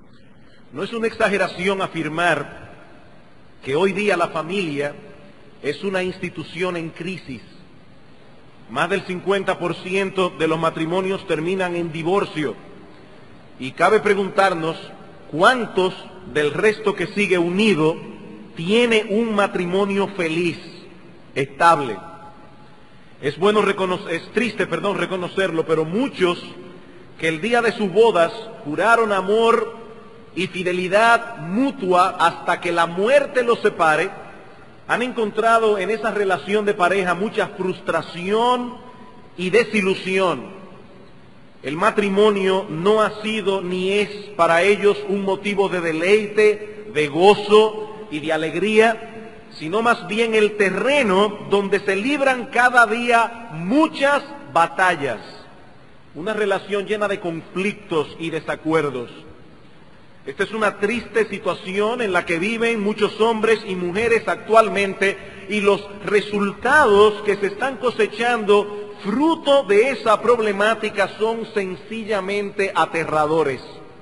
No es una exageración afirmar que hoy día la familia es una institución en crisis. Más del 50% de los matrimonios terminan en divorcio. Y cabe preguntarnos cuántos del resto que sigue unido tiene un matrimonio feliz, estable. Es triste reconocerlo, pero muchos que el día de sus bodas juraron amor y fidelidad mutua hasta que la muerte los separe, han encontrado en esa relación de pareja mucha frustración y desilusión. El matrimonio no ha sido ni es para ellos un motivo de deleite, de gozo y de alegría, sino más bien el terreno donde se libran cada día muchas batallas. Una relación llena de conflictos y desacuerdos. Esta es una triste situación en la que viven muchos hombres y mujeres actualmente, y los resultados que se están cosechando fruto de esa problemática son sencillamente aterradores.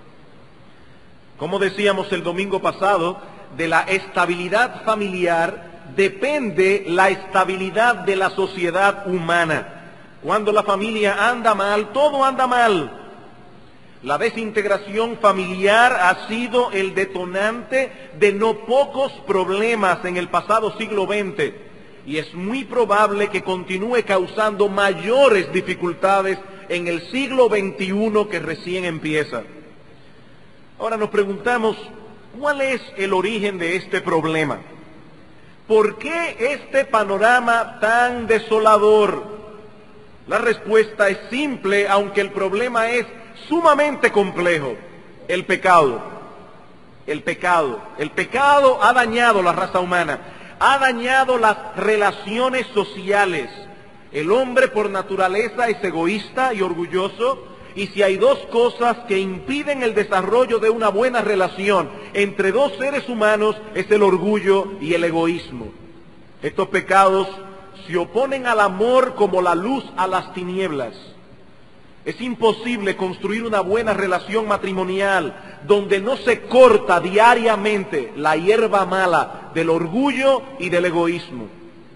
Como decíamos el domingo pasado, de la estabilidad familiar depende la estabilidad de la sociedad humana. Cuando la familia anda mal, todo anda mal. La desintegración familiar ha sido el detonante de no pocos problemas en el pasado siglo XX, y es muy probable que continúe causando mayores dificultades en el siglo XXI que recién empieza. Ahora nos preguntamos, ¿cuál es el origen de este problema? ¿Por qué este panorama tan desolador? La respuesta es simple, aunque el problema es sumamente complejo: el pecado. El pecado ha dañado la raza humana, ha dañado las relaciones sociales. El hombre por naturaleza es egoísta y orgulloso, y si hay dos cosas que impiden el desarrollo de una buena relación entre dos seres humanos, es el orgullo y el egoísmo. Estos pecados se oponen al amor como la luz a las tinieblas. Es imposible construir una buena relación matrimonial donde no se corta diariamente la hierba mala del orgullo y del egoísmo.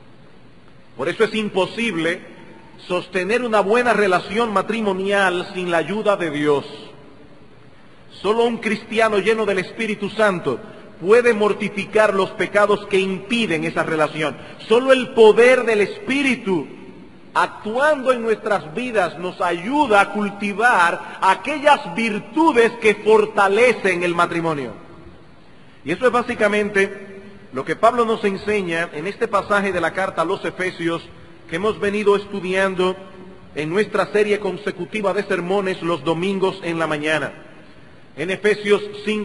Por eso es imposible sostener una buena relación matrimonial sin la ayuda de Dios. Solo un cristiano lleno del Espíritu Santo puede mortificar los pecados que impiden esa relación. Solo el poder del Espíritu actuando en nuestras vidas nos ayuda a cultivar aquellas virtudes que fortalecen el matrimonio. Y eso es básicamente lo que Pablo nos enseña en este pasaje de la carta a los Efesios que hemos venido estudiando en nuestra serie consecutiva de sermones los domingos en la mañana. En Efesios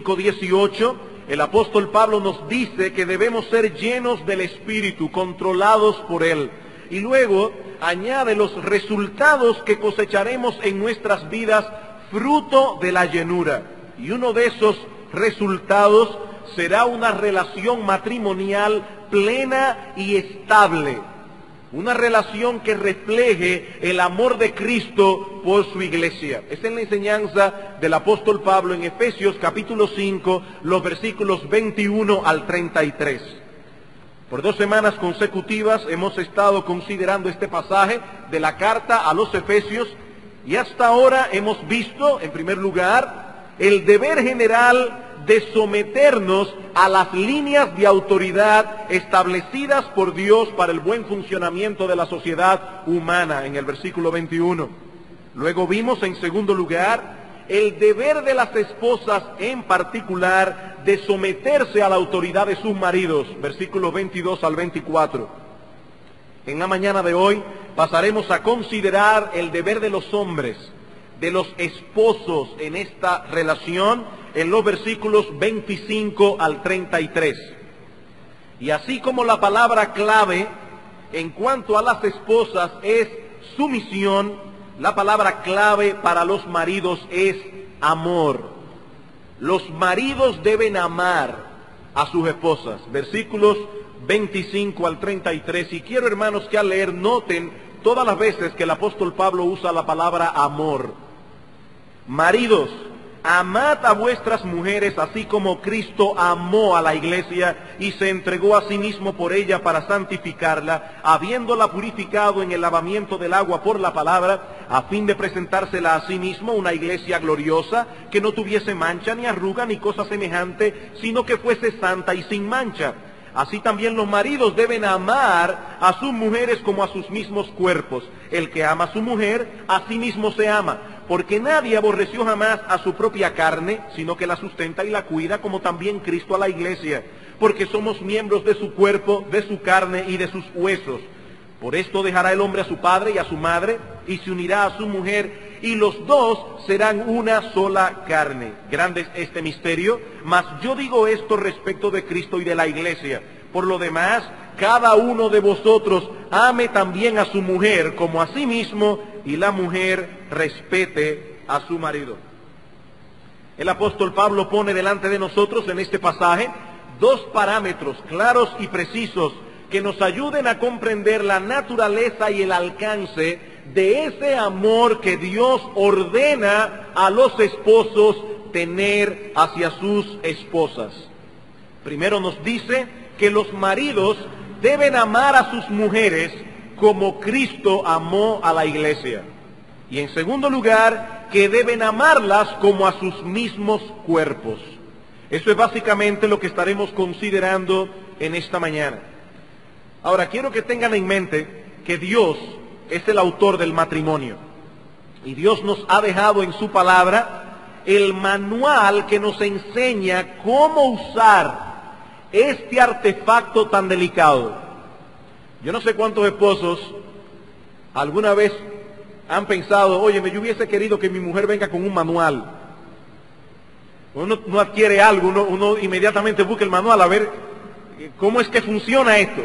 5:18, el apóstol Pablo nos dice que debemos ser llenos del Espíritu, controlados por Él. Y luego añade los resultados que cosecharemos en nuestras vidas, fruto de la llenura. Y uno de esos resultados será una relación matrimonial plena y estable. Una relación que refleje el amor de Cristo por su iglesia. Esa es la enseñanza del apóstol Pablo en Efesios capítulo 5, los versículos 21 al 33. Por 2 semanas consecutivas hemos estado considerando este pasaje de la carta a los Efesios, y hasta ahora hemos visto, en primer lugar, el deber general de someternos a las líneas de autoridad establecidas por Dios para el buen funcionamiento de la sociedad humana, en el versículo 21. Luego vimos, en segundo lugar, el deber de las esposas en particular de someterse a la autoridad de sus maridos, versículos 22 al 24. En la mañana de hoy pasaremos a considerar el deber de los hombres, de los esposos en esta relación, en los versículos 25 al 33. Y así como la palabra clave en cuanto a las esposas es sumisión, la palabra clave para los maridos es amor. Los maridos deben amar a sus esposas. Versículos 25 al 33. Y quiero, hermanos, que al leer noten todas las veces que el apóstol Pablo usa la palabra amor. Maridos, amad a vuestras mujeres así como Cristo amó a la iglesia y se entregó a sí mismo por ella para santificarla, habiéndola purificado en el lavamiento del agua por la palabra, a fin de presentársela a sí mismo una iglesia gloriosa, que no tuviese mancha ni arruga ni cosa semejante, sino que fuese santa y sin mancha. Así también los maridos deben amar a sus mujeres como a sus mismos cuerpos. El que ama a su mujer, a sí mismo se ama, porque nadie aborreció jamás a su propia carne, sino que la sustenta y la cuida, como también Cristo a la iglesia, porque somos miembros de su cuerpo, de su carne y de sus huesos. Por esto dejará el hombre a su padre y a su madre, y se unirá a su mujer, y los dos serán una sola carne. Grande es este misterio, mas yo digo esto respecto de Cristo y de la iglesia. Por lo demás, cada uno de vosotros ame también a su mujer como a sí mismo, y la mujer respete a su marido. El apóstol Pablo pone delante de nosotros en este pasaje dos parámetros claros y precisos que nos ayuden a comprender la naturaleza y el alcance de ese amor que Dios ordena a los esposos tener hacia sus esposas. Primero nos dice que los maridos deben amar a sus mujeres como Cristo amó a la iglesia. Y en segundo lugar, que deben amarlas como a sus mismos cuerpos. Eso es básicamente lo que estaremos considerando en esta mañana. Ahora, quiero que tengan en mente que Dios es el autor del matrimonio. Y Dios nos ha dejado en su palabra el manual que nos enseña cómo usar este artefacto tan delicado. Yo no sé cuántos esposos alguna vez han pensado, oye, yo hubiese querido que mi mujer venga con un manual. Uno no adquiere algo, uno inmediatamente busca el manual a ver cómo es que funciona esto.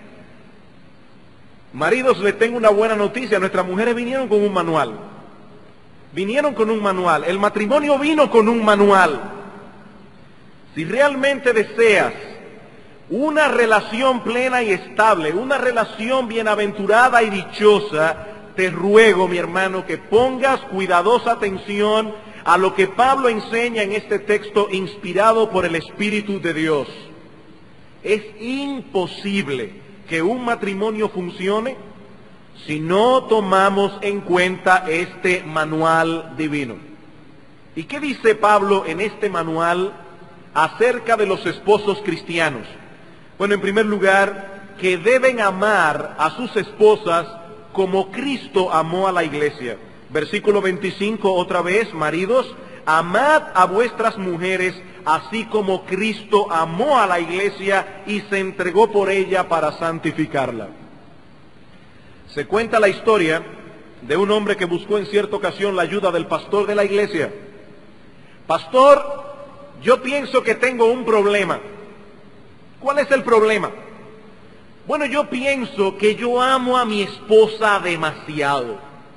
Maridos, les tengo una buena noticia, nuestras mujeres vinieron con un manual. Vinieron con un manual, el matrimonio vino con un manual. Si realmente deseas una relación plena y estable, una relación bienaventurada y dichosa, te ruego, mi hermano, que pongas cuidadosa atención a lo que Pablo enseña en este texto inspirado por el Espíritu de Dios. Es imposible que un matrimonio funcione si no tomamos en cuenta este manual divino. ¿Y qué dice Pablo en este manual acerca de los esposos cristianos? Bueno, en primer lugar, que deben amar a sus esposas como Cristo amó a la iglesia. Versículo 25, otra vez, maridos, amad a vuestras mujeres así como Cristo amó a la iglesia y se entregó por ella para santificarla. Se cuenta la historia de un hombre que buscó en cierta ocasión la ayuda del pastor de la iglesia. Pastor, yo pienso que tengo un problema. ¿Cuál es el problema? Bueno, yo pienso que yo amo a mi esposa demasiado.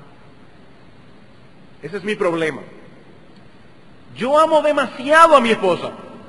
Ese es mi problema. Yo amo demasiado a mi esposa.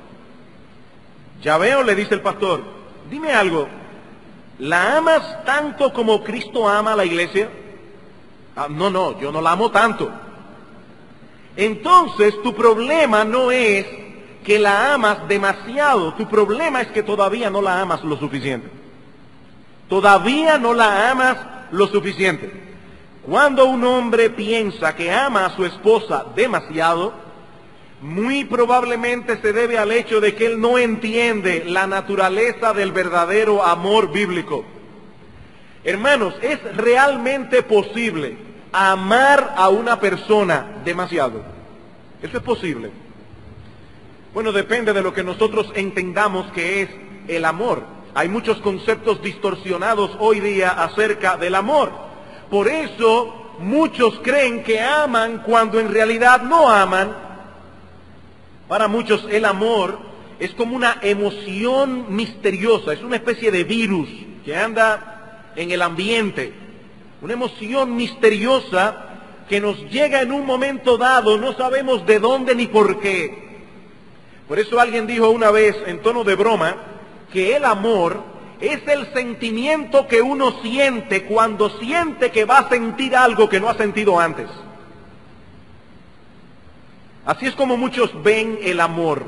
Ya veo, le dice el pastor, dime algo, ¿la amas tanto como Cristo ama a la iglesia? No, yo no la amo tanto. Entonces tu problema no es que la amas demasiado, tu problema es que todavía no la amas lo suficiente. Todavía no la amas lo suficiente. Cuando un hombre piensa que ama a su esposa demasiado, muy probablemente se debe al hecho de que él no entiende la naturaleza del verdadero amor bíblico. Hermanos, ¿es realmente posible amar a una persona demasiado? ¿Eso es posible? Bueno, depende de lo que nosotros entendamos que es el amor. Hay muchos conceptos distorsionados hoy día acerca del amor. Por eso muchos creen que aman cuando en realidad no aman. Para muchos el amor es como una emoción misteriosa, es una especie de virus que anda en el ambiente. Una emoción misteriosa que nos llega en un momento dado, no sabemos de dónde ni por qué. Por eso alguien dijo una vez en tono de broma que el amor es el sentimiento que uno siente cuando siente que va a sentir algo que no ha sentido antes. Así es como muchos ven el amor.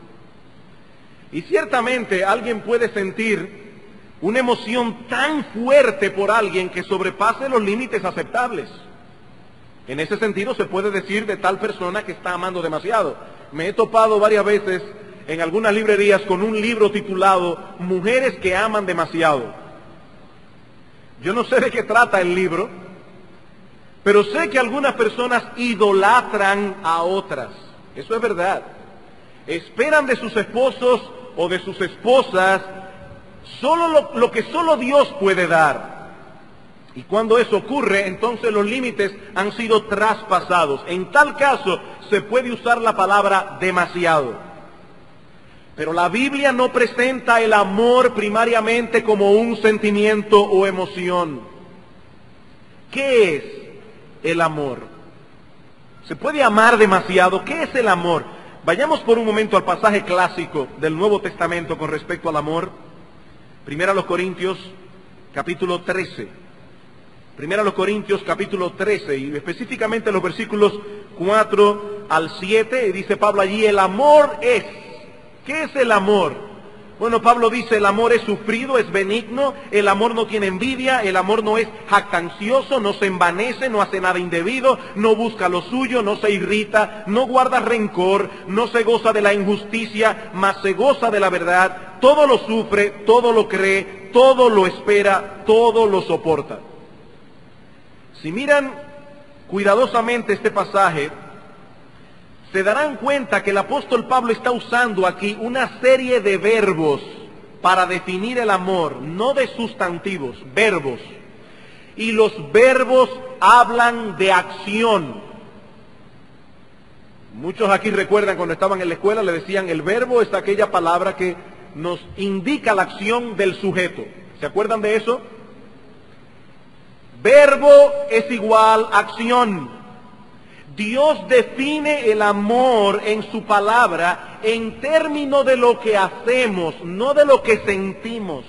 Y ciertamente alguien puede sentir una emoción tan fuerte por alguien que sobrepase los límites aceptables. En ese sentido se puede decir de tal persona que está amando demasiado. Me he topado varias veces en algunas librerías con un libro titulado Mujeres que aman demasiado. Yo no sé de qué trata el libro, pero sé que algunas personas idolatran a otras. Eso es verdad. Esperan de sus esposos o de sus esposas solo lo que solo Dios puede dar. Y cuando eso ocurre, entonces los límites han sido traspasados. En tal caso, se puede usar la palabra demasiado. Pero la Biblia no presenta el amor primariamente como un sentimiento o emoción. ¿Qué es el amor? ¿Se puede amar demasiado? ¿Qué es el amor? Vayamos por un momento al pasaje clásico del Nuevo Testamento con respecto al amor. Primera a los Corintios, capítulo 13. Primera a los Corintios, capítulo 13, y específicamente los versículos 4 al 7, y dice Pablo allí, el amor es. ¿Qué es el amor? Bueno, Pablo dice, el amor es sufrido, es benigno, el amor no tiene envidia, el amor no es jactancioso, no se envanece, no hace nada indebido, no busca lo suyo, no se irrita, no guarda rencor, no se goza de la injusticia, mas se goza de la verdad, todo lo sufre, todo lo cree, todo lo espera, todo lo soporta. Si miran cuidadosamente este pasaje, se darán cuenta que el apóstol Pablo está usando aquí una serie de verbos para definir el amor, no de sustantivos, verbos. Y los verbos hablan de acción. Muchos aquí recuerdan cuando estaban en la escuela, le decían, el verbo es aquella palabra que nos indica la acción del sujeto. ¿Se acuerdan de eso? Verbo es igual acción. Dios define el amor en su palabra en términos de lo que hacemos, no de lo que sentimos.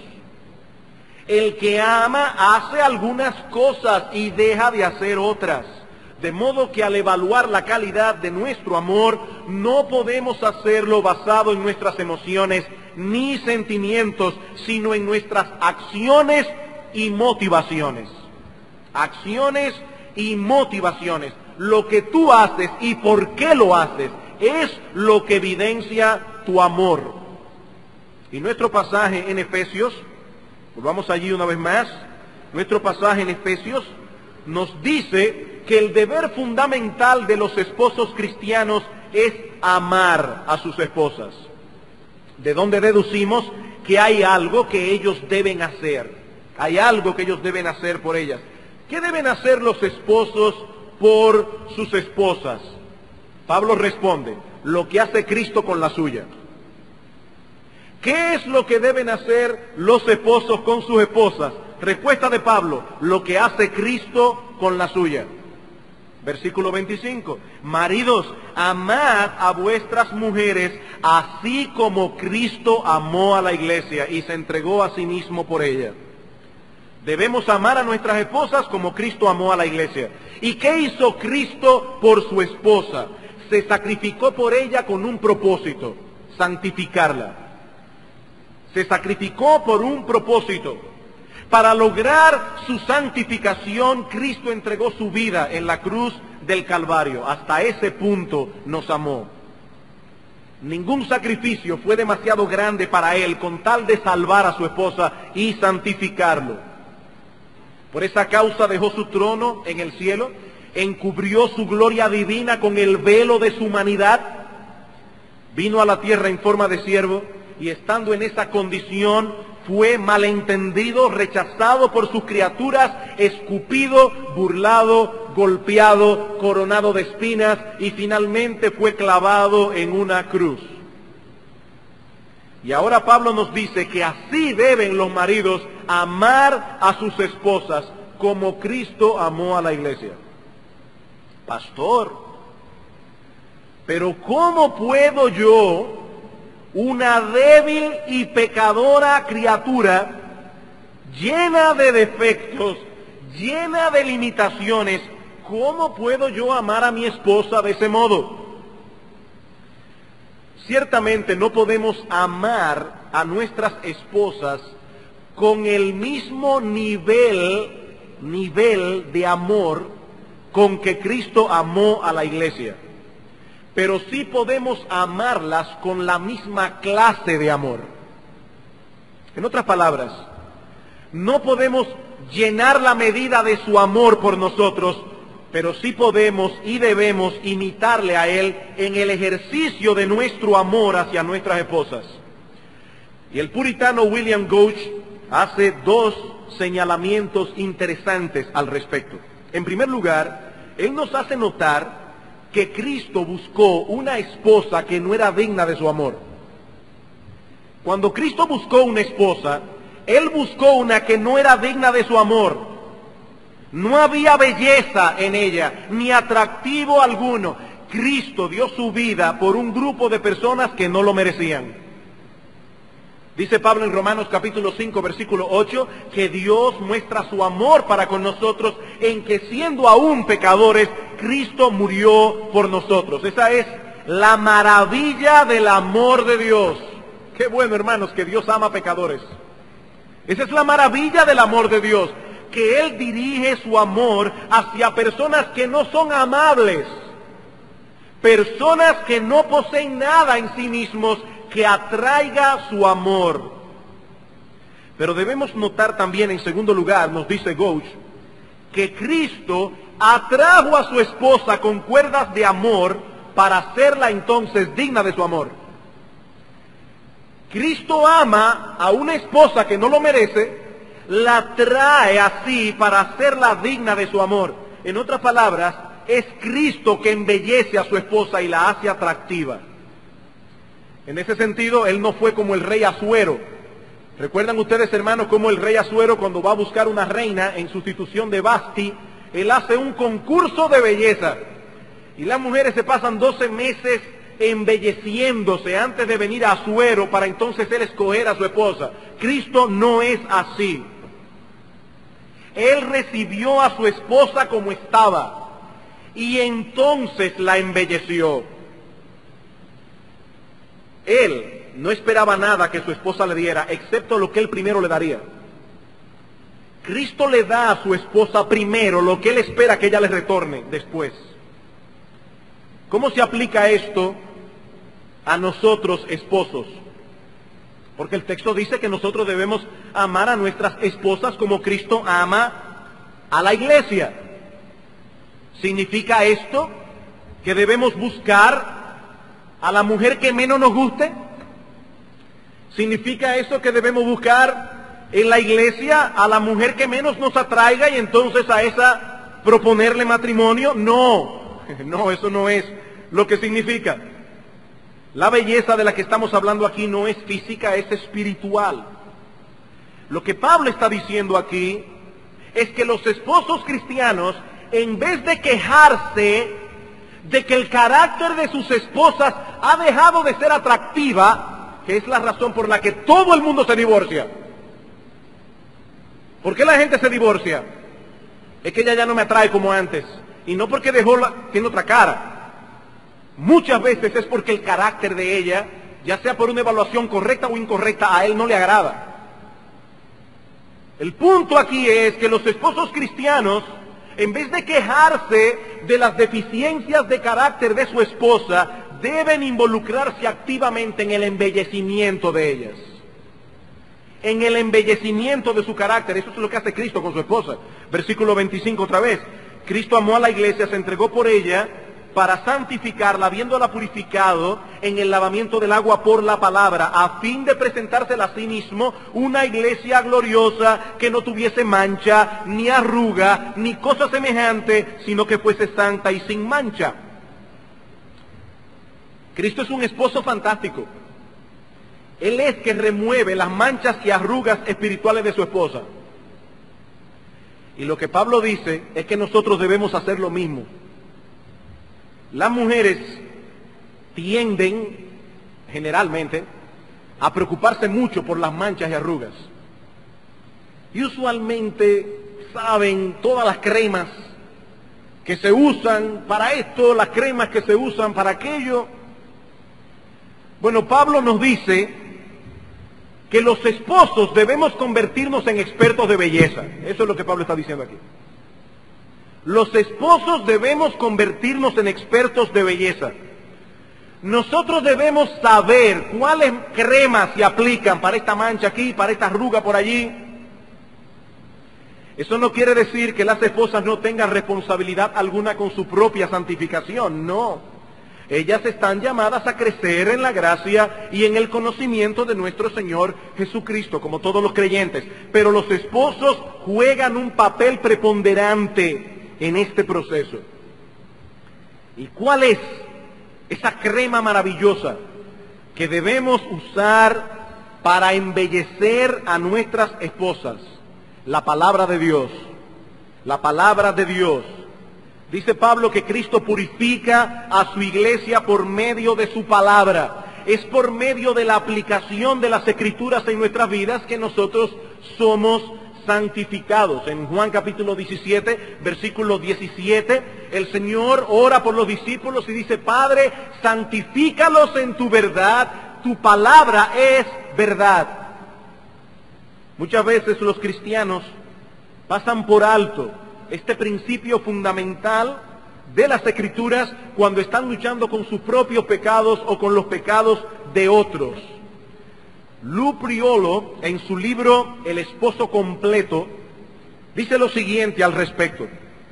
El que ama hace algunas cosas y deja de hacer otras. De modo que al evaluar la calidad de nuestro amor, no podemos hacerlo basado en nuestras emociones ni sentimientos, sino en nuestras acciones y motivaciones. Acciones y motivaciones. Lo que tú haces y por qué lo haces es lo que evidencia tu amor. Y nuestro pasaje en Efesios, volvamos allí una vez más, nuestro pasaje en Efesios nos dice que el deber fundamental de los esposos cristianos es amar a sus esposas. De donde deducimos que hay algo que ellos deben hacer. Hay algo que ellos deben hacer por ellas. ¿Qué deben hacer los esposos por sus esposas? Pablo responde, lo que hace Cristo con la suya. ¿Qué es lo que deben hacer los esposos con sus esposas? Respuesta de Pablo, lo que hace Cristo con la suya. Versículo 25, maridos, amad a vuestras mujeres, así como Cristo amó a la iglesia y se entregó a sí mismo por ella. Debemos amar a nuestras esposas como Cristo amó a la iglesia. ¿Y qué hizo Cristo por su esposa? Se sacrificó por ella con un propósito, santificarla. Se sacrificó por un propósito. Para lograr su santificación, Cristo entregó su vida en la cruz del Calvario. Hasta ese punto nos amó. Ningún sacrificio fue demasiado grande para Él con tal de salvar a su esposa y santificarlo. Por esa causa dejó su trono en el cielo, encubrió su gloria divina con el velo de su humanidad, vino a la tierra en forma de siervo y estando en esa condición fue malentendido, rechazado por sus criaturas, escupido, burlado, golpeado, coronado de espinas y finalmente fue clavado en una cruz. Y ahora Pablo nos dice que así deben los maridos amar a sus esposas como Cristo amó a la iglesia. Pastor, pero ¿cómo puedo yo, una débil y pecadora criatura, llena de defectos, llena de limitaciones, cómo puedo yo amar a mi esposa de ese modo? ciertamente no podemos amar a nuestras esposas con el mismo nivel de amor con que Cristo amó a la iglesia. Pero sí podemos amarlas con la misma clase de amor. En otras palabras, no podemos llenar la medida de su amor por nosotros, pero sí podemos y debemos imitarle a Él en el ejercicio de nuestro amor hacia nuestras esposas. Y el puritano William Gouge hace dos señalamientos interesantes al respecto. En primer lugar, él nos hace notar que Cristo buscó una esposa que no era digna de su amor. Cuando Cristo buscó una esposa, Él buscó una que no era digna de su amor. No había belleza en ella, ni atractivo alguno. Cristo dio su vida por un grupo de personas que no lo merecían. Dice Pablo en Romanos capítulo 5, versículo 8, que Dios muestra su amor para con nosotros en que siendo aún pecadores, Cristo murió por nosotros. Esa es la maravilla del amor de Dios. Qué bueno, hermanos, que Dios ama a pecadores. Esa es la maravilla del amor de Dios, que Él dirige su amor hacia personas que no son amables, personas que no poseen nada en sí mismos que atraiga su amor. Pero debemos notar también, en segundo lugar, nos dice Gouge, que Cristo atrajo a su esposa con cuerdas de amor para hacerla entonces digna de su amor. Cristo ama a una esposa que no lo merece, la trae así para hacerla digna de su amor. En otras palabras, es Cristo que embellece a su esposa y la hace atractiva. En ese sentido, Él no fue como el rey Asuero. ¿Recuerdan ustedes, hermanos, cómo el rey Asuero, cuando va a buscar una reina en sustitución de Basti, él hace un concurso de belleza? Y las mujeres se pasan 12 meses embelleciéndose antes de venir a Asuero para entonces él escoger a su esposa. Cristo no es así. Él recibió a su esposa como estaba y entonces la embelleció. Él no esperaba nada que su esposa le diera, excepto lo que él primero le daría. Cristo le da a su esposa primero lo que él espera que ella le retorne después. ¿Cómo se aplica esto a nosotros, esposos? Porque el texto dice que nosotros debemos amar a nuestras esposas como Cristo ama a la iglesia. ¿Significa esto que debemos buscar a la mujer que menos nos guste? ¿Significa eso que debemos buscar en la iglesia a la mujer que menos nos atraiga y entonces a esa proponerle matrimonio? No, no, eso no es lo que significa. La belleza de la que estamos hablando aquí no es física, es espiritual. Lo que Pablo está diciendo aquí es que los esposos cristianos, en vez de quejarse de que el carácter de sus esposas ha dejado de ser atractiva, que es la razón por la que todo el mundo se divorcia. ¿Por qué la gente se divorcia? Es que ella ya no me atrae como antes. Y no porque tiene otra cara. Muchas veces es porque el carácter de ella, ya sea por una evaluación correcta o incorrecta, a él no le agrada. El punto aquí es que los esposos cristianos, en vez de quejarse de las deficiencias de carácter de su esposa, deben involucrarse activamente en el embellecimiento de ellas. En el embellecimiento de su carácter. Eso es lo que hace Cristo con su esposa. Versículo 25 otra vez. Cristo amó a la iglesia, se entregó por ella para santificarla, habiéndola purificado en el lavamiento del agua por la palabra, a fin de presentársela a sí mismo una iglesia gloriosa que no tuviese mancha, ni arruga, ni cosa semejante, sino que fuese santa y sin mancha. Cristo es un esposo fantástico. Él es que remueve las manchas y arrugas espirituales de su esposa. Y lo que Pablo dice es que nosotros debemos hacer lo mismo. Las mujeres tienden, generalmente, a preocuparse mucho por las manchas y arrugas. Y usualmente saben todas las cremas que se usan para esto, las cremas que se usan para aquello. Bueno, Pablo nos dice que los esposos debemos convertirnos en expertos de belleza. Eso es lo que Pablo está diciendo aquí. Los esposos debemos convertirnos en expertos de belleza. Nosotros debemos saber cuáles cremas se aplican para esta mancha aquí, para esta arruga por allí. Eso no quiere decir que las esposas no tengan responsabilidad alguna con su propia santificación, no. Ellas están llamadas a crecer en la gracia y en el conocimiento de nuestro Señor Jesucristo, como todos los creyentes. Pero los esposos juegan un papel preponderante en este proceso. ¿Y cuál es esa crema maravillosa que debemos usar para embellecer a nuestras esposas? La palabra de Dios. La palabra de Dios. Dice Pablo que Cristo purifica a su iglesia por medio de su palabra. Es por medio de la aplicación de las Escrituras en nuestras vidas que nosotros somos santificados. En Juan capítulo 17, versículo 17, el Señor ora por los discípulos y dice: Padre, santifícalos en tu verdad, tu palabra es verdad. Muchas veces los cristianos pasan por alto este principio fundamental de las Escrituras cuando están luchando con sus propios pecados o con los pecados de otros. Lou Priolo, en su libro El esposo completo, dice lo siguiente al respecto.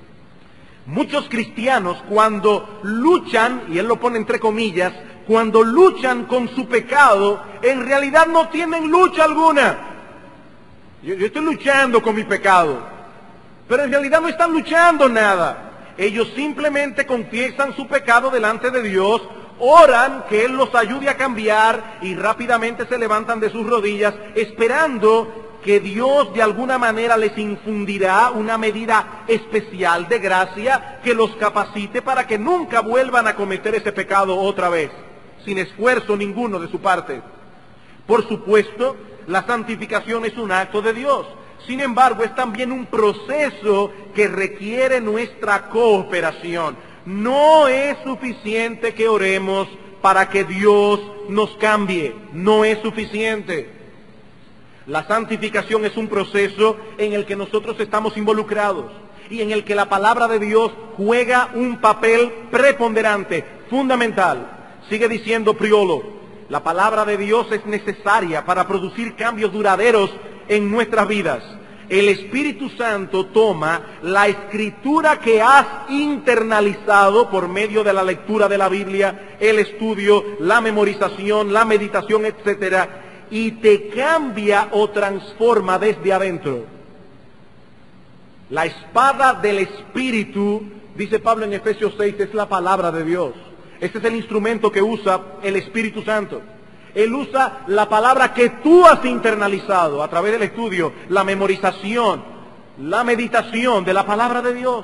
Muchos cristianos cuando luchan, y él lo pone entre comillas, cuando luchan con su pecado, en realidad no tienen lucha alguna. Yo estoy luchando con mi pecado, pero en realidad no están luchando nada. Ellos simplemente confiesan su pecado delante de Dios, oran que Él los ayude a cambiar y rápidamente se levantan de sus rodillas esperando que Dios de alguna manera les infundirá una medida especial de gracia que los capacite para que nunca vuelvan a cometer ese pecado otra vez, sin esfuerzo ninguno de su parte. Por supuesto, la santificación es un acto de Dios. Sin embargo, es también un proceso que requiere nuestra cooperación. No es suficiente que oremos para que Dios nos cambie. No es suficiente. La santificación es un proceso en el que nosotros estamos involucrados y en el que la palabra de Dios juega un papel preponderante, fundamental. Sigue diciendo Priolo: la palabra de Dios es necesaria para producir cambios duraderos en nuestras vidas. El Espíritu Santo toma la escritura que has internalizado por medio de la lectura de la Biblia, el estudio, la memorización, la meditación, etcétera, y te cambia o transforma desde adentro. La espada del Espíritu, dice Pablo en Efesios 6, es la palabra de Dios. Este es el instrumento que usa el Espíritu Santo. Él usa la palabra que tú has internalizado a través del estudio, la memorización, la meditación de la palabra de Dios.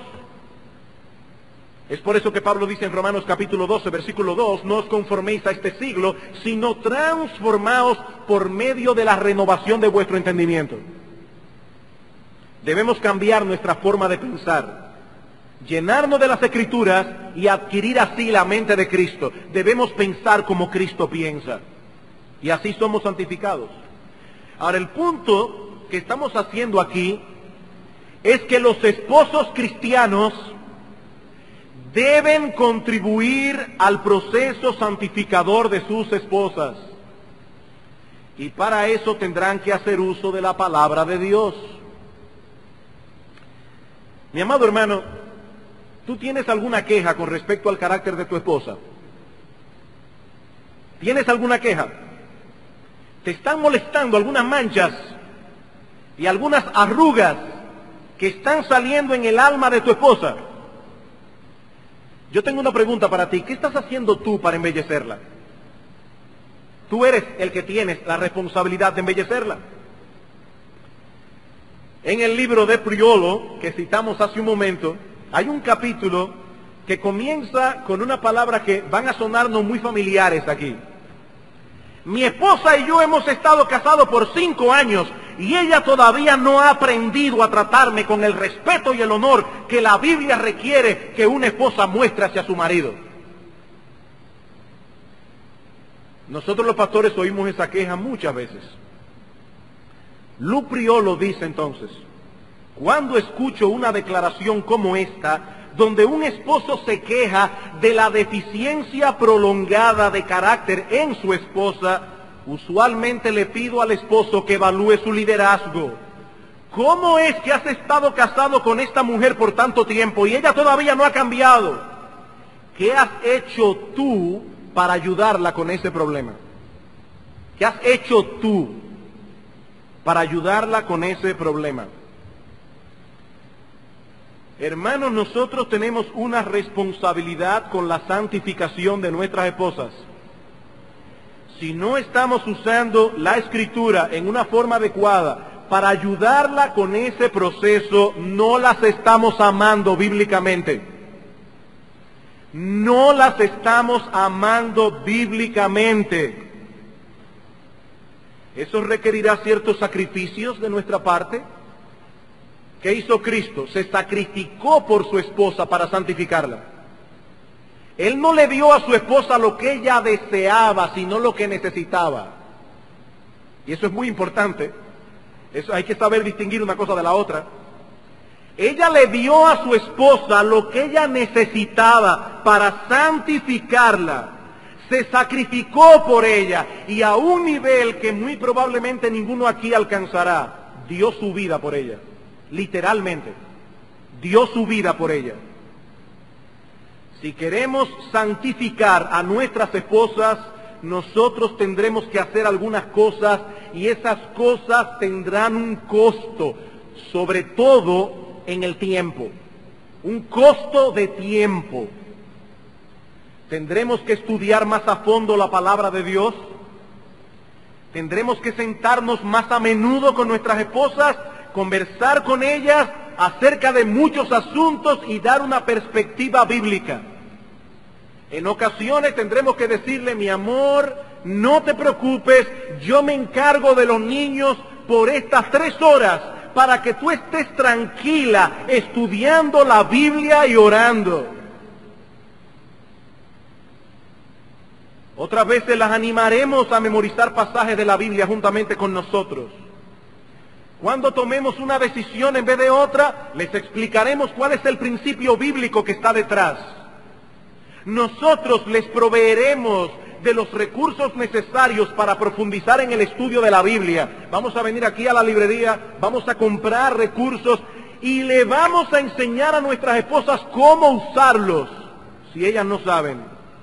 Es por eso que Pablo dice en Romanos capítulo 12, versículo 2, no os conforméis a este siglo, sino transformaos por medio de la renovación de vuestro entendimiento. Debemos cambiar nuestra forma de pensar, llenarnos de las Escrituras y adquirir así la mente de Cristo. Debemos pensar como Cristo piensa. Y así somos santificados. Ahora, el punto que estamos haciendo aquí es que los esposos cristianos deben contribuir al proceso santificador de sus esposas. Y para eso tendrán que hacer uso de la palabra de Dios. Mi amado hermano, ¿tú tienes alguna queja con respecto al carácter de tu esposa? ¿Tienes alguna queja? ¿Te están molestando algunas manchas y algunas arrugas que están saliendo en el alma de tu esposa? Yo tengo una pregunta para ti. ¿Qué estás haciendo tú para embellecerla? Tú eres el que tienes la responsabilidad de embellecerla. En el libro de Priolo, que citamos hace un momento, hay un capítulo que comienza con una palabra que van a sonarnos muy familiares aquí. Mi esposa y yo hemos estado casados por 5 años y ella todavía no ha aprendido a tratarme con el respeto y el honor que la Biblia requiere que una esposa muestre hacia su marido. Nosotros los pastores oímos esa queja muchas veces. Lou Priolo dice entonces: cuando escucho una declaración como esta, donde un esposo se queja de la deficiencia prolongada de carácter en su esposa, usualmente le pido al esposo que evalúe su liderazgo. ¿Cómo es que has estado casado con esta mujer por tanto tiempo y ella todavía no ha cambiado? ¿Qué has hecho tú para ayudarla con ese problema? ¿Qué has hecho tú para ayudarla con ese problema? Hermanos, nosotros tenemos una responsabilidad con la santificación de nuestras esposas. Si no estamos usando la Escritura en una forma adecuada para ayudarla con ese proceso, no las estamos amando bíblicamente. No las estamos amando bíblicamente. Eso requerirá ciertos sacrificios de nuestra parte. ¿Qué hizo Cristo? Se sacrificó por su esposa para santificarla. Él no le dio a su esposa lo que ella deseaba, sino lo que necesitaba. Y eso es muy importante. Eso hay que saber distinguir una cosa de la otra. Ella le dio a su esposa lo que ella necesitaba para santificarla. Se sacrificó por ella y a un nivel que muy probablemente ninguno aquí alcanzará, dio su vida por ella. Literalmente, dio su vida por ella. Si queremos santificar a nuestras esposas, nosotros tendremos que hacer algunas cosas y esas cosas tendrán un costo, sobre todo en el tiempo, un costo de tiempo. Tendremos que estudiar más a fondo la palabra de Dios, tendremos que sentarnos más a menudo con nuestras esposas, conversar con ellas acerca de muchos asuntos y dar una perspectiva bíblica. En ocasiones tendremos que decirle: mi amor, no te preocupes, yo me encargo de los niños por estas 3 horas para que tú estés tranquila estudiando la Biblia y orando. Otras veces las animaremos a memorizar pasajes de la Biblia juntamente con nosotros. Cuando tomemos una decisión en vez de otra, les explicaremos cuál es el principio bíblico que está detrás. Nosotros les proveeremos de los recursos necesarios para profundizar en el estudio de la Biblia. Vamos a venir aquí a la librería, vamos a comprar recursos y le vamos a enseñar a nuestras esposas cómo usarlos, si ellas no saben.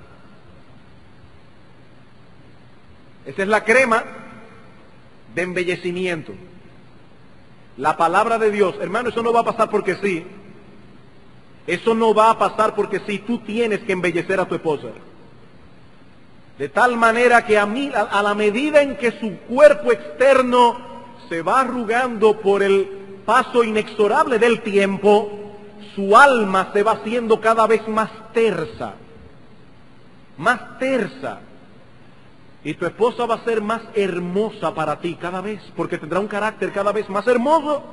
Esa es la crema de embellecimiento. La palabra de Dios, hermano, eso no va a pasar porque sí. Eso no va a pasar porque sí. Tú tienes que embellecer a tu esposa. De tal manera que a la medida en que su cuerpo externo se va arrugando por el paso inexorable del tiempo, su alma se va haciendo cada vez más tersa. Más tersa. Y tu esposa va a ser más hermosa para ti cada vez, porque tendrá un carácter cada vez más hermoso.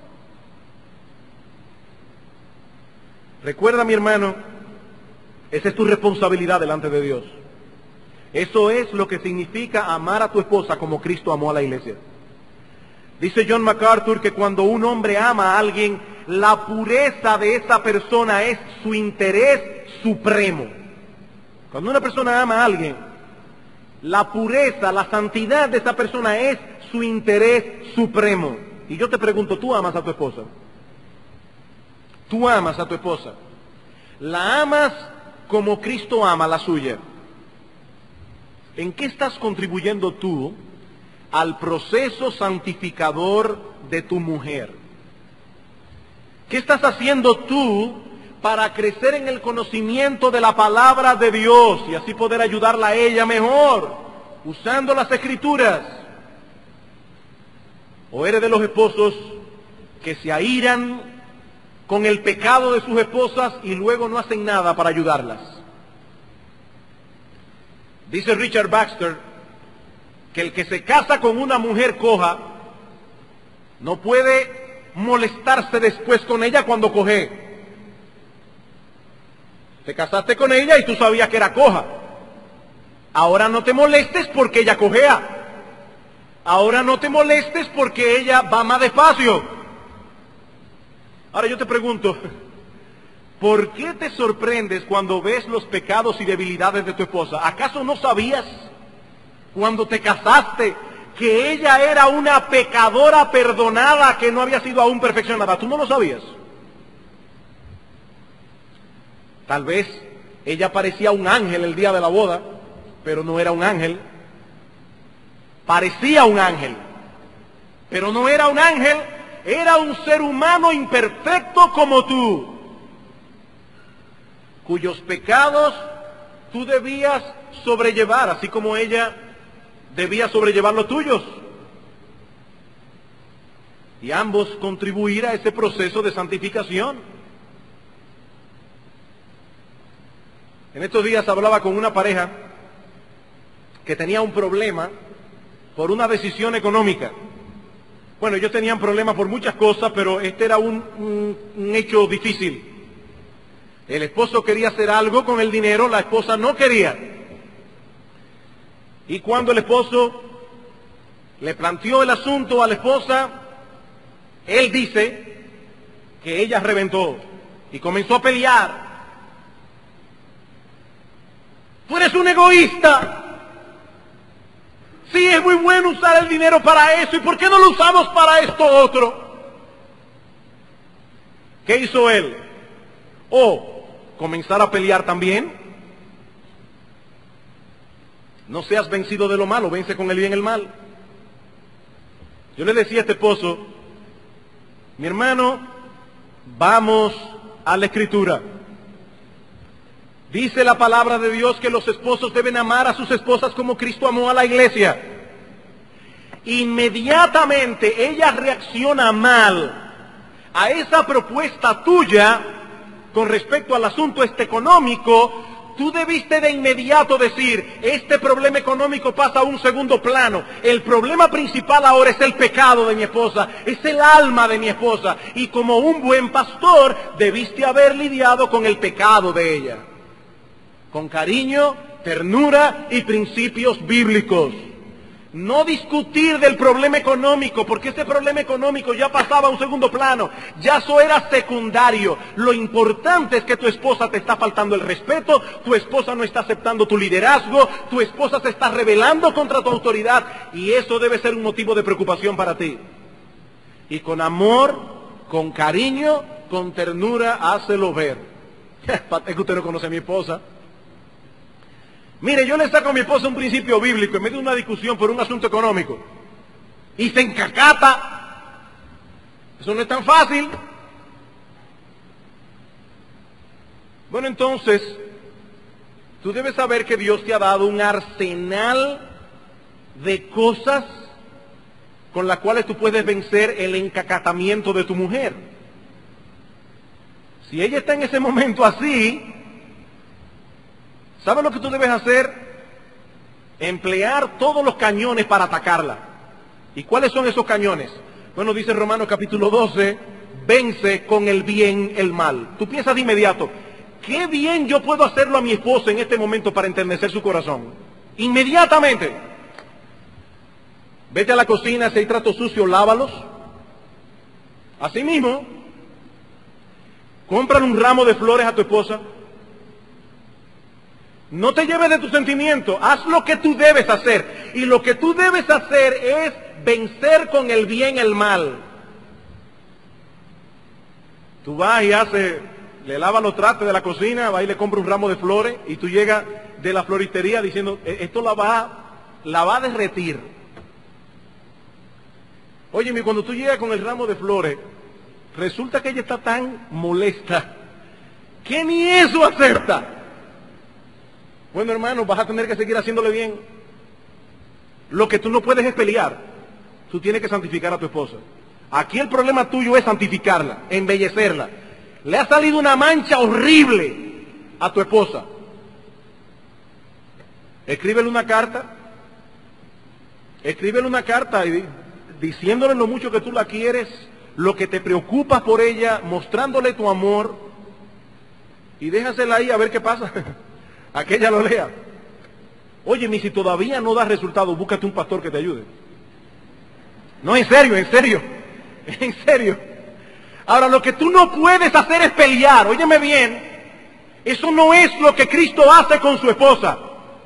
Recuerda, mi hermano, esa es tu responsabilidad delante de Dios. Eso es lo que significa amar a tu esposa como Cristo amó a la iglesia. Dice John MacArthur que cuando un hombre ama a alguien, la pureza de esa persona es su interés supremo. Cuando una persona ama a alguien, la pureza, la santidad de esa persona es su interés supremo. Y yo te pregunto, ¿tú amas a tu esposa? ¿Tú amas a tu esposa? ¿La amas como Cristo ama la suya? ¿En qué estás contribuyendo tú al proceso santificador de tu mujer? ¿Qué estás haciendo tú para crecer en el conocimiento de la palabra de Dios y así poder ayudarla a ella mejor, usando las Escrituras? ¿O eres de los esposos que se airan con el pecado de sus esposas y luego no hacen nada para ayudarlas? Dice Richard Baxter que el que se casa con una mujer coja no puede molestarse después con ella cuando coge. Te casaste con ella y tú sabías que era coja. Ahora no te molestes porque ella cojea. Ahora no te molestes porque ella va más despacio. Ahora yo te pregunto, ¿por qué te sorprendes cuando ves los pecados y debilidades de tu esposa? ¿Acaso no sabías cuando te casaste que ella era una pecadora perdonada que no había sido aún perfeccionada? ¿Tú no lo sabías? Tal vez ella parecía un ángel el día de la boda, pero no era un ángel. Parecía un ángel, pero no era un ángel, era un ser humano imperfecto como tú, cuyos pecados tú debías sobrellevar, así como ella debía sobrellevar los tuyos. Y ambos contribuir a ese proceso de santificación. En estos días hablaba con una pareja que tenía un problema por una decisión económica. Bueno, ellos tenían problemas por muchas cosas, pero este era un hecho difícil. El esposo quería hacer algo con el dinero, la esposa no quería. Y cuando el esposo le planteó el asunto a la esposa, él dice que ella reventó y comenzó a pelear. ¡Tú eres un egoísta! Sí, es muy bueno usar el dinero para eso, ¿y por qué no lo usamos para esto otro? ¿Qué hizo él? O comenzar a pelear también. No seas vencido de lo malo, vence con el bien el mal. Yo le decía a este esposo, mi hermano, vamos a la Escritura. Dice la palabra de Dios que los esposos deben amar a sus esposas como Cristo amó a la iglesia. Inmediatamente ella reacciona mal a esa propuesta tuya con respecto al asunto económico. Tú debiste de inmediato decir, este problema económico pasa a un segundo plano. El problema principal ahora es el pecado de mi esposa, es el alma de mi esposa. Y como un buen pastor, debiste haber lidiado con el pecado de ella. Con cariño, ternura y principios bíblicos. No discutir del problema económico, porque ese problema económico ya pasaba a un segundo plano, ya eso era secundario. Lo importante es que tu esposa te está faltando el respeto, tu esposa no está aceptando tu liderazgo, tu esposa se está rebelando contra tu autoridad, y eso debe ser un motivo de preocupación para ti. Y con amor, con cariño, con ternura, hácelo ver. Es que usted no conoce a mi esposa. Mire, yo le saco a mi esposa un principio bíblico en medio de una discusión por un asunto económico y se encacata. Eso no es tan fácil. Bueno, entonces, tú debes saber que Dios te ha dado un arsenal de cosas con las cuales tú puedes vencer el encacatamiento de tu mujer. Si ella está en ese momento así, ¿sabes lo que tú debes hacer? Emplear todos los cañones para atacarla. ¿Y cuáles son esos cañones? Bueno, dice Romanos capítulo 12, vence con el bien el mal. Tú piensas de inmediato, ¿qué bien yo puedo hacerlo a mi esposa en este momento para enternecer su corazón? Inmediatamente. Vete a la cocina, si hay trato sucio, lávalos. Así mismo, cómprale un ramo de flores a tu esposa. No te lleves de tu sentimiento, haz lo que tú debes hacer. Y lo que tú debes hacer es vencer con el bien el mal. Tú vas y le lavas los trastes de la cocina, vas y le compras un ramo de flores, y tú llegas de la floristería diciendo, esto la va a derretir. Óyeme, cuando tú llegas con el ramo de flores, resulta que ella está tan molesta que ni eso acepta. Bueno, hermano, vas a tener que seguir haciéndole bien. Lo que tú no puedes es pelear. Tú tienes que santificar a tu esposa. Aquí el problema tuyo es santificarla, embellecerla. Le ha salido una mancha horrible a tu esposa. Escríbele una carta. Escríbele una carta y diciéndole lo mucho que tú la quieres, lo que te preocupas por ella, mostrándole tu amor, y déjasela ahí a ver qué pasa. A que ella lo lea. Oye, si todavía no da resultado, búscate un pastor que te ayude. No, en serio, en serio, en serio. Ahora, lo que tú no puedes hacer es pelear, óyeme bien, eso no es lo que Cristo hace con su esposa.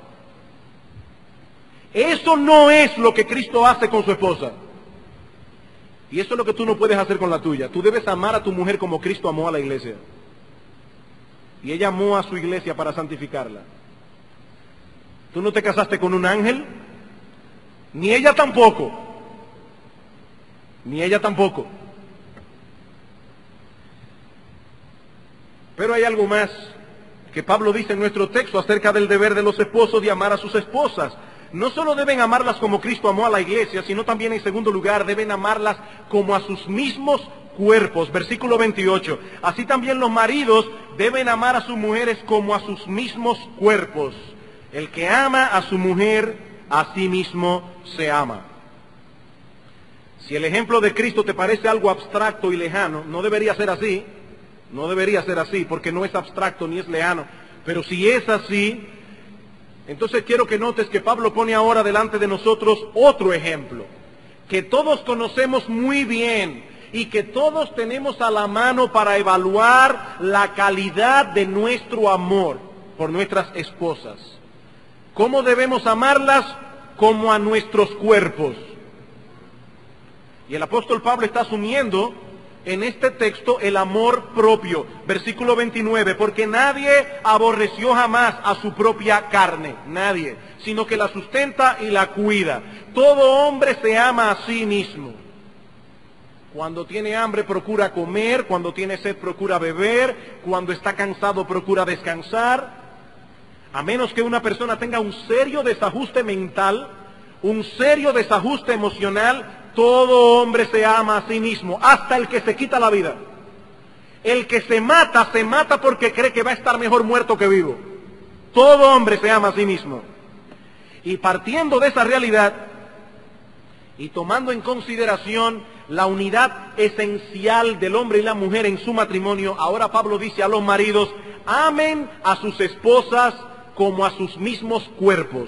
Eso no es lo que Cristo hace con su esposa. Y eso es lo que tú no puedes hacer con la tuya. Tú debes amar a tu mujer como Cristo amó a la iglesia. Y ella amó a su iglesia para santificarla. Tú no te casaste con un ángel, ni ella tampoco. Ni ella tampoco. Pero hay algo más que Pablo dice en nuestro texto acerca del deber de los esposos de amar a sus esposas. No solo deben amarlas como Cristo amó a la iglesia, sino también en segundo lugar deben amarlas como a sus mismos cuerpos. Versículo 28. Así también los maridos deben amar a sus mujeres como a sus mismos cuerpos. El que ama a su mujer, a sí mismo se ama. Si el ejemplo de Cristo te parece algo abstracto y lejano, no debería ser así. No debería ser así, porque no es abstracto ni es lejano. Pero si es así, entonces quiero que notes que Pablo pone ahora delante de nosotros otro ejemplo, que todos conocemos muy bien y que todos tenemos a la mano para evaluar la calidad de nuestro amor por nuestras esposas. ¿Cómo debemos amarlas? Como a nuestros cuerpos. Y el apóstol Pablo está asumiendo en este texto el amor propio. Versículo 29, porque nadie aborreció jamás a su propia carne, nadie, sino que la sustenta y la cuida. Todo hombre se ama a sí mismo. Cuando tiene hambre procura comer, cuando tiene sed procura beber, cuando está cansado procura descansar. A menos que una persona tenga un serio desajuste mental, un serio desajuste emocional, todo hombre se ama a sí mismo, hasta el que se quita la vida. El que se mata porque cree que va a estar mejor muerto que vivo. Todo hombre se ama a sí mismo. Y partiendo de esa realidad, y tomando en consideración la unidad esencial del hombre y la mujer en su matrimonio, ahora Pablo dice a los maridos, amen a sus esposas como a sus mismos cuerpos.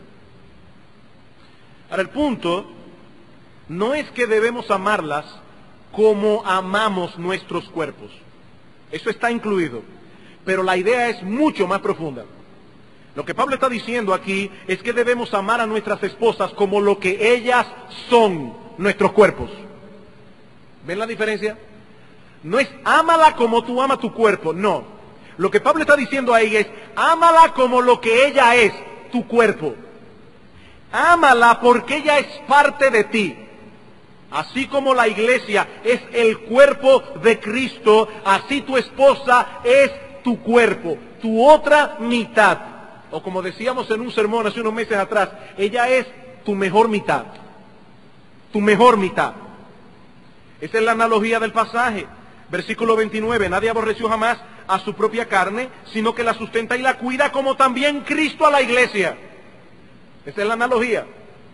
Ahora el punto no es que debemos amarlas como amamos nuestros cuerpos. Eso está incluido. Pero la idea es mucho más profunda. Lo que Pablo está diciendo aquí es que debemos amar a nuestras esposas como lo que ellas son, nuestros cuerpos. ¿Ven la diferencia? No es ámala como tú amas tu cuerpo, no. Lo que Pablo está diciendo ahí es, ámala como lo que ella es, tu cuerpo. Ámala porque ella es parte de ti. Así como la iglesia es el cuerpo de Cristo, así tu esposa es tu cuerpo, tu otra mitad. O como decíamos en un sermón hace unos meses atrás, ella es tu mejor mitad. Tu mejor mitad. Esa es la analogía del pasaje. Versículo 29, nadie aborreció jamás a su propia carne, sino que la sustenta y la cuida, como también Cristo a la iglesia. Esa es la analogía.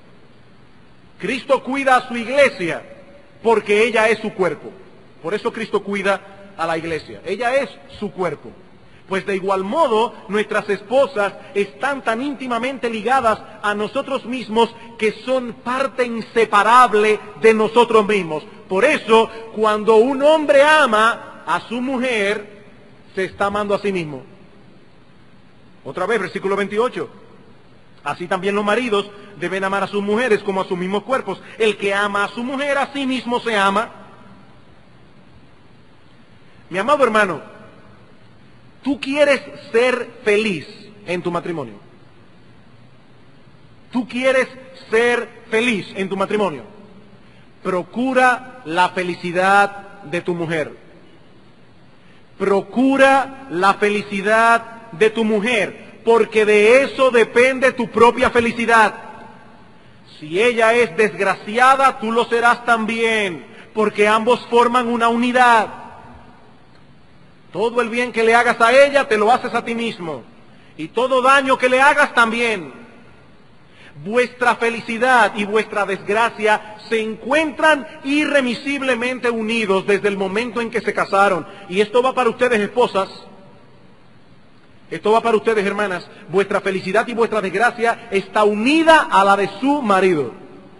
Cristo cuida a su iglesia porque ella es su cuerpo. Por eso Cristo cuida a la iglesia. Ella es su cuerpo. Pues de igual modo, nuestras esposas están tan íntimamente ligadas a nosotros mismos que son parte inseparable de nosotros mismos. Por eso, cuando un hombre ama a su mujer, se está amando a sí mismo. Otra vez, versículo 28. Así también los maridos deben amar a sus mujeres como a sus mismos cuerpos. El que ama a su mujer, a sí mismo se ama. Mi amado hermano, ¿tú quieres ser feliz en tu matrimonio? ¿Tú quieres ser feliz en tu matrimonio? Procura la felicidad de tu mujer. Procura la felicidad de tu mujer. Porque de eso depende tu propia felicidad. Si ella es desgraciada, tú lo serás también, porque ambos forman una unidad. Todo el bien que le hagas a ella, te lo haces a ti mismo. Y todo daño que le hagas también. Vuestra felicidad y vuestra desgracia se encuentran irremisiblemente unidos desde el momento en que se casaron. Y esto va para ustedes, esposas. Esto va para ustedes, hermanas. Vuestra felicidad y vuestra desgracia está unida a la de su marido.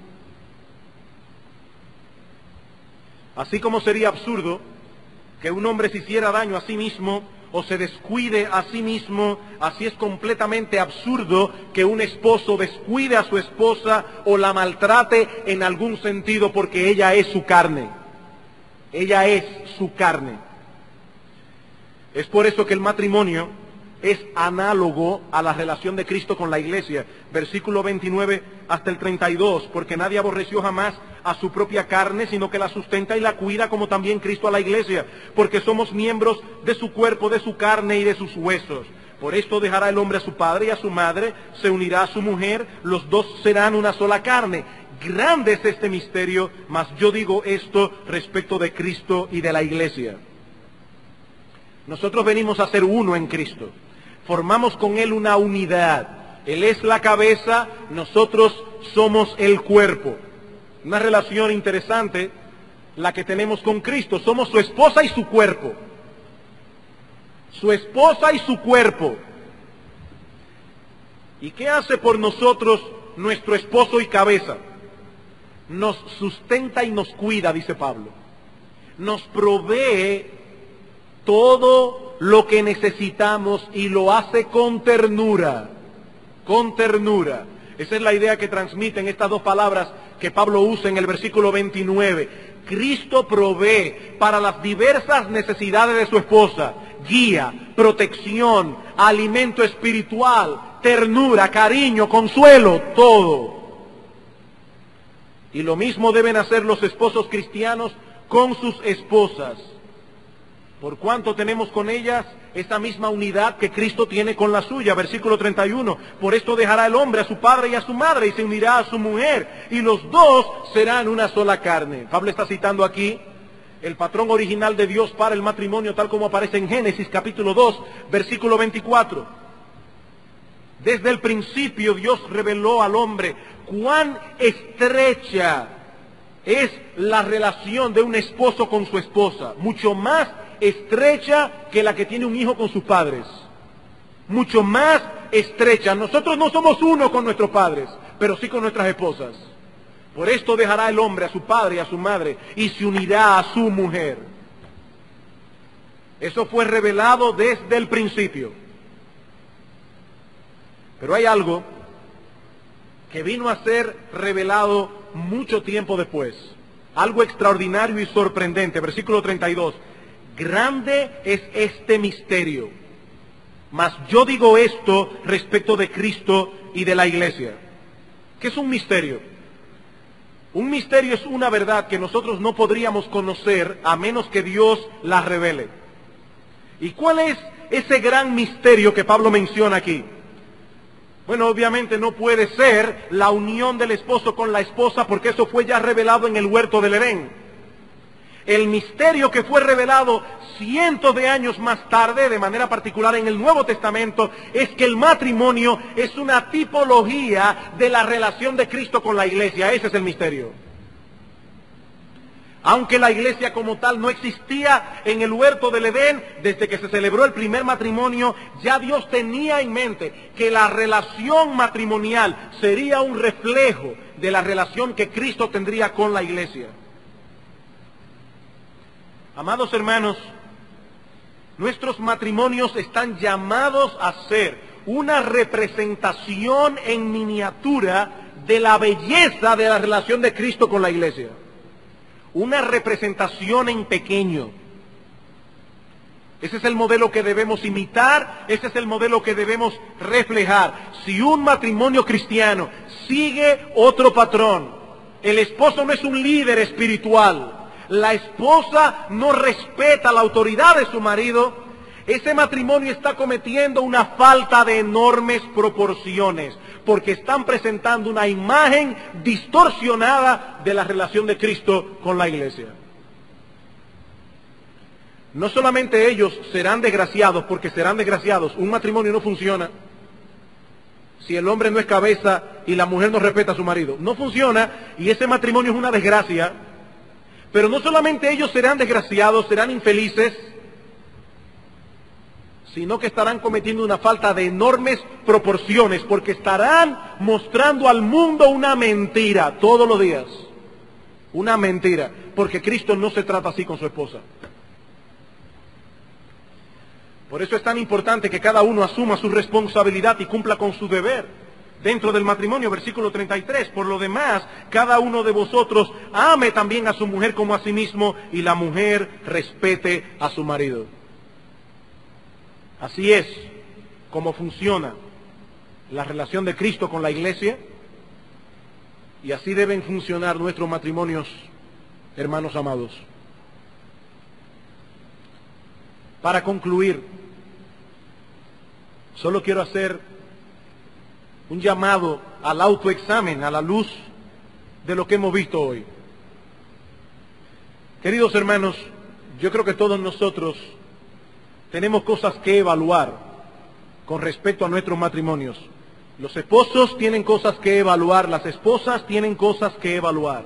Así como sería absurdo que un hombre se hiciera daño a sí mismo o se descuide a sí mismo, así es completamente absurdo que un esposo descuide a su esposa o la maltrate en algún sentido, porque ella es su carne. Ella es su carne. Es por eso que el matrimonio es análogo a la relación de Cristo con la iglesia. Versículo 29 hasta el 32, porque nadie aborreció jamás a su propia carne, sino que la sustenta y la cuida, como también Cristo a la iglesia, porque somos miembros de su cuerpo, de su carne y de sus huesos. Por esto dejará el hombre a su padre y a su madre, se unirá a su mujer, los dos serán una sola carne. Grande es este misterio, mas yo digo esto respecto de Cristo y de la iglesia. Nosotros venimos a ser uno en Cristo. Formamos con Él una unidad. Él es la cabeza, nosotros somos el cuerpo. Una relación interesante la que tenemos con Cristo. Somos su esposa y su cuerpo. Su esposa y su cuerpo. ¿Y qué hace por nosotros nuestro esposo y cabeza? Nos sustenta y nos cuida, dice Pablo. Nos provee todo lo que necesitamos y lo hace con ternura. Con ternura. Esa es la idea que transmiten estas dos palabras que Pablo usa en el versículo 29. Cristo provee para las diversas necesidades de su esposa guía, protección, alimento espiritual, ternura, cariño, consuelo, todo. Y lo mismo deben hacer los esposos cristianos con sus esposas. Por cuanto tenemos con ellas esta misma unidad que Cristo tiene con la suya. Versículo 31. Por esto dejará el hombre a su padre y a su madre y se unirá a su mujer, y los dos serán una sola carne. Pablo está citando aquí el patrón original de Dios para el matrimonio, tal como aparece en Génesis capítulo 2, versículo 24. Desde el principio Dios reveló al hombre cuán estrecha es la relación de un esposo con su esposa, mucho más estrecha que la que tiene un hijo con sus padres. Mucho más estrecha. Nosotros no somos uno con nuestros padres, pero sí con nuestras esposas. Por esto dejará el hombre a su padre y a su madre y se unirá a su mujer. Eso fue revelado desde el principio. Pero hay algo que vino a ser revelado mucho tiempo después. Algo extraordinario y sorprendente. Versículo 32. Grande es este misterio, mas yo digo esto respecto de Cristo y de la iglesia. ¿Qué es un misterio? Un misterio es una verdad que nosotros no podríamos conocer a menos que Dios la revele. ¿Y cuál es ese gran misterio que Pablo menciona aquí? Bueno, obviamente no puede ser la unión del esposo con la esposa, porque eso fue ya revelado en el huerto del Edén. El misterio que fue revelado cientos de años más tarde, de manera particular en el Nuevo Testamento, es que el matrimonio es una tipología de la relación de Cristo con la iglesia. Ese es el misterio. Aunque la iglesia como tal no existía en el huerto del Edén, desde que se celebró el primer matrimonio, ya Dios tenía en mente que la relación matrimonial sería un reflejo de la relación que Cristo tendría con la iglesia. Amados hermanos, nuestros matrimonios están llamados a ser una representación en miniatura de la belleza de la relación de Cristo con la iglesia. Una representación en pequeño. Ese es el modelo que debemos imitar, ese es el modelo que debemos reflejar. Si un matrimonio cristiano sigue otro patrón, el esposo no es un líder espiritual, la esposa no respeta la autoridad de su marido, ese matrimonio está cometiendo una falta de enormes proporciones, porque están presentando una imagen distorsionada de la relación de Cristo con la iglesia. No solamente ellos serán desgraciados, porque serán desgraciados. Un matrimonio no funciona si el hombre no es cabeza y la mujer no respeta a su marido. No funciona, y ese matrimonio es una desgracia. Pero no solamente ellos serán desgraciados, serán infelices, sino que estarán cometiendo una falta de enormes proporciones, porque estarán mostrando al mundo una mentira todos los días. Una mentira, porque Cristo no se trata así con su esposa. Por eso es tan importante que cada uno asuma su responsabilidad y cumpla con su deber dentro del matrimonio, versículo 33. Por lo demás, cada uno de vosotros ame también a su mujer como a sí mismo, y la mujer respete a su marido. Así es como funciona la relación de Cristo con la iglesia, y así deben funcionar nuestros matrimonios, hermanos amados. Para concluir, solo quiero hacer un llamado al autoexamen a la luz de lo que hemos visto hoy. Queridos hermanos, yo creo que todos nosotros tenemos cosas que evaluar con respecto a nuestros matrimonios. Los esposos tienen cosas que evaluar, las esposas tienen cosas que evaluar.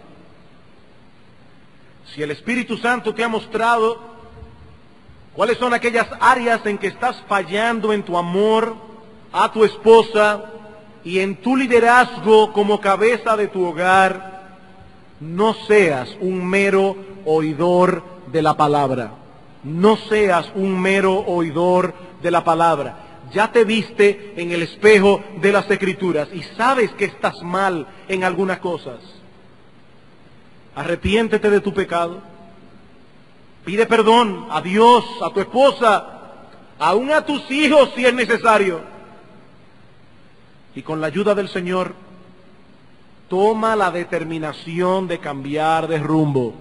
Si el Espíritu Santo te ha mostrado cuáles son aquellas áreas en que estás fallando en tu amor a tu esposa y en tu liderazgo como cabeza de tu hogar, no seas un mero oidor de la palabra. No seas un mero oidor de la palabra. Ya te viste en el espejo de las Escrituras y sabes que estás mal en algunas cosas. Arrepiéntete de tu pecado. Pide perdón a Dios, a tu esposa, aún a tus hijos si es necesario. Y con la ayuda del Señor, toma la determinación de cambiar de rumbo.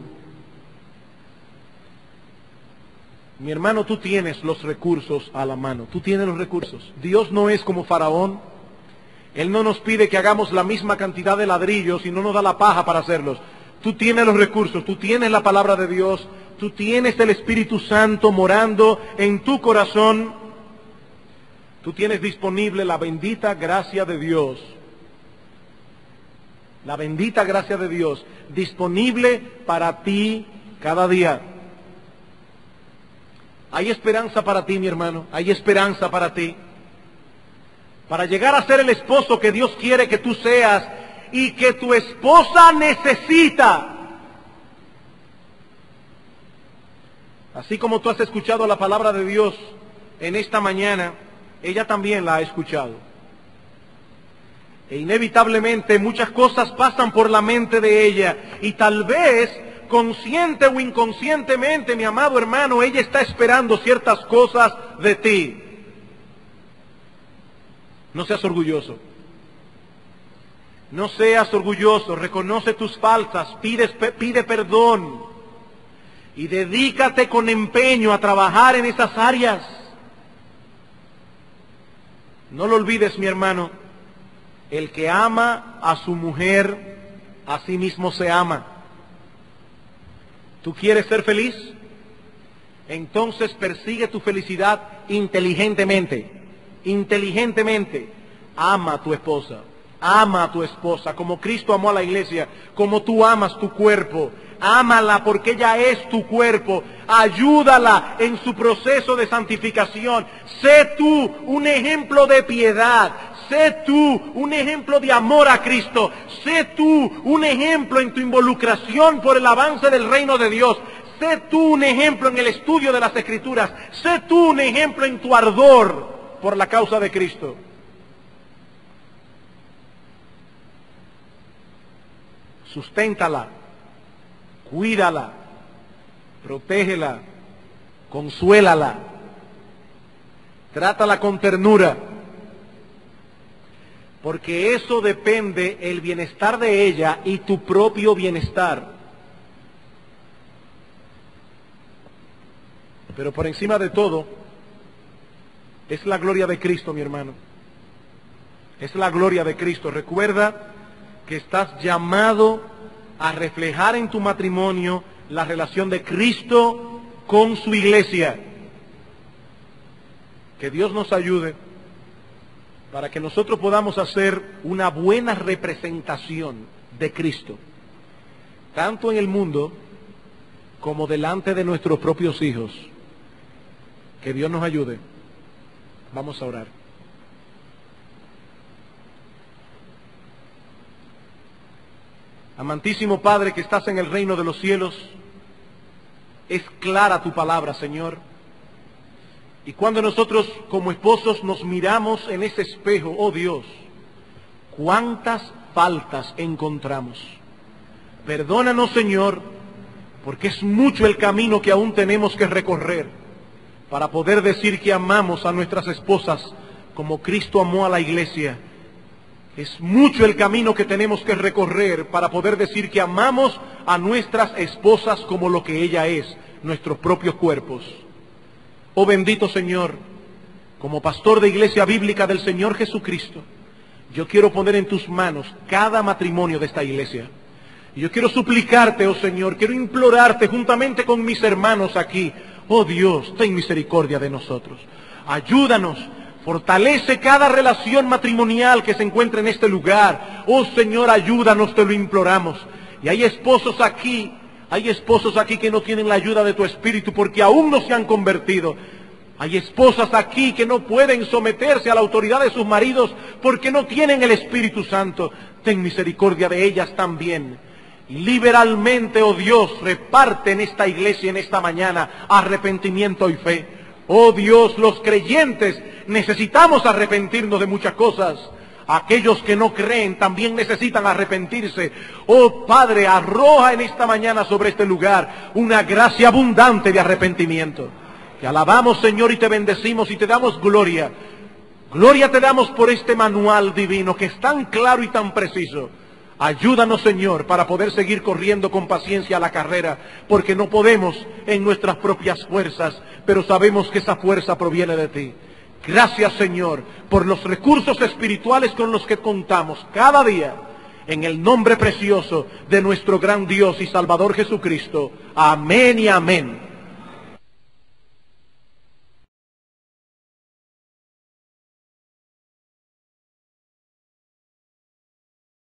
Mi hermano, tú tienes los recursos a la mano. Tú tienes los recursos. Dios no es como Faraón. Él no nos pide que hagamos la misma cantidad de ladrillos y no nos da la paja para hacerlos. Tú tienes los recursos, tú tienes la palabra de Dios, tú tienes el Espíritu Santo morando en tu corazón. Tú tienes disponible la bendita gracia de Dios. La bendita gracia de Dios disponible para ti cada día. Hay esperanza para ti, mi hermano. Hay esperanza para ti. Para llegar a ser el esposo que Dios quiere que tú seas y que tu esposa necesita. Así como tú has escuchado la palabra de Dios en esta mañana, ella también la ha escuchado. E inevitablemente muchas cosas pasan por la mente de ella y tal vez consciente o inconscientemente, mi amado hermano, ella está esperando ciertas cosas de ti. No seas orgulloso. No seas orgulloso. Reconoce tus faltas, pide perdón y dedícate con empeño a trabajar en esas áreas. No lo olvides, mi hermano. El que ama a su mujer, a sí mismo se ama. ¿Tú quieres ser feliz? Entonces persigue tu felicidad inteligentemente. Inteligentemente. Ama a tu esposa. Ama a tu esposa como Cristo amó a la iglesia, como tú amas tu cuerpo. Ámala porque ella es tu cuerpo. Ayúdala en su proceso de santificación. Sé tú un ejemplo de piedad. Sé tú un ejemplo de amor a Cristo. Sé tú un ejemplo en tu involucración por el avance del reino de Dios. Sé tú un ejemplo en el estudio de las Escrituras. Sé tú un ejemplo en tu ardor por la causa de Cristo. Susténtala, cuídala, protégela, consuélala, trátala con ternura. Porque eso depende el bienestar de ella y tu propio bienestar. Pero por encima de todo, es la gloria de Cristo, mi hermano. Es la gloria de Cristo. Recuerda que estás llamado a reflejar en tu matrimonio la relación de Cristo con su iglesia. Que Dios nos ayude para que nosotros podamos hacer una buena representación de Cristo, tanto en el mundo como delante de nuestros propios hijos. Que Dios nos ayude. Vamos a orar. Amantísimo Padre que estás en el reino de los cielos, es clara tu palabra, Señor. Y cuando nosotros como esposos nos miramos en ese espejo, oh Dios, cuántas faltas encontramos. Perdónanos, Señor, porque es mucho el camino que aún tenemos que recorrer para poder decir que amamos a nuestras esposas como Cristo amó a la iglesia. Es mucho el camino que tenemos que recorrer para poder decir que amamos a nuestras esposas como lo que ella es, nuestros propios cuerpos. Oh bendito Señor, como pastor de Iglesia Bíblica del Señor Jesucristo, yo quiero poner en tus manos cada matrimonio de esta iglesia. Y yo quiero suplicarte, oh Señor, quiero implorarte juntamente con mis hermanos aquí, oh Dios, ten misericordia de nosotros. Ayúdanos, fortalece cada relación matrimonial que se encuentre en este lugar. Oh Señor, ayúdanos, te lo imploramos. Y hay esposos aquí que no tienen la ayuda de tu Espíritu porque aún no se han convertido. Hay esposas aquí que no pueden someterse a la autoridad de sus maridos porque no tienen el Espíritu Santo. Ten misericordia de ellas también. Y liberalmente, oh Dios, reparte en esta iglesia en esta mañana arrepentimiento y fe. Oh Dios, los creyentes necesitamos arrepentirnos de muchas cosas. Aquellos que no creen también necesitan arrepentirse. Oh Padre, arroja en esta mañana sobre este lugar una gracia abundante de arrepentimiento. Te alabamos, Señor, y te bendecimos y te damos gloria. Gloria te damos por este manual divino que es tan claro y tan preciso. Ayúdanos, Señor, para poder seguir corriendo con paciencia la carrera, porque no podemos en nuestras propias fuerzas, pero sabemos que esa fuerza proviene de ti. Gracias, Señor, por los recursos espirituales con los que contamos cada día, en el nombre precioso de nuestro gran Dios y Salvador Jesucristo. Amén y amén.